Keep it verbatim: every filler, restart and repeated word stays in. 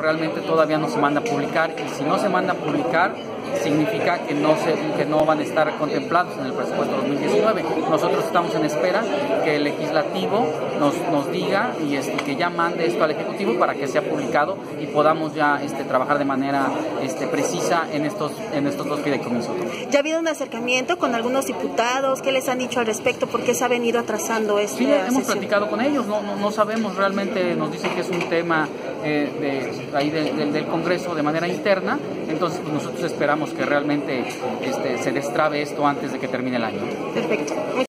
realmente todavía no se manda a publicar, y si no se manda a publicar significa que no se, que no van a estar contemplados en el presupuesto dos mil diecinueve. Nosotros estamos en espera que el legislativo nos, nos diga y este, que ya mande esto al Ejecutivo para que sea publicado y podamos ya este, trabajar de manera este, precisa en estos, en estos dos fideicomisos. ¿Ya ha habido un acercamiento con algunos diputados? ¿Qué les han dicho al respecto? ¿Por qué se ha venido atrasando esto? Sí, hemos platicado con ellos, no, no, no sabemos realmente, nos dicen que es un tema eh, de, ahí de, de, del Congreso de manera interna, entonces pues, nosotros esperamos que realmente este, se destrabe esto antes de que termine el año. Perfecto.